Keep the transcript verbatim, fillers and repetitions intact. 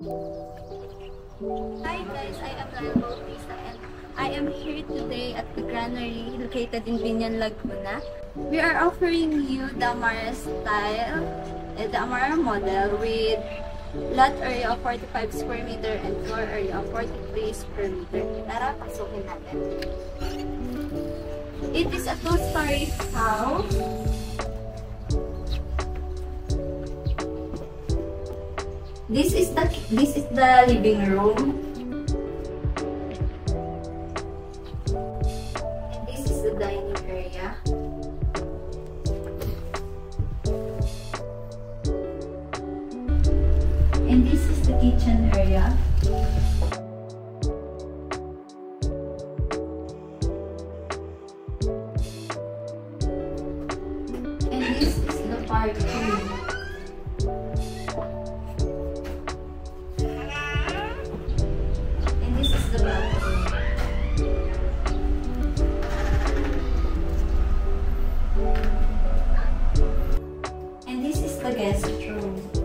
Hi guys, I am Lyle Bautista and I am here today at the Granary located in Biñan, Laguna. We are offering you the Amara style, uh, the Amara model with lot area of forty-five square meter and floor area of forty-three square meter. Tara, pasukin natin. It is a two-story house. This is the this is the living room. And this is the dining area. And this is the kitchen area. And this is the parking. And this is the bathroom. And this is the guest room.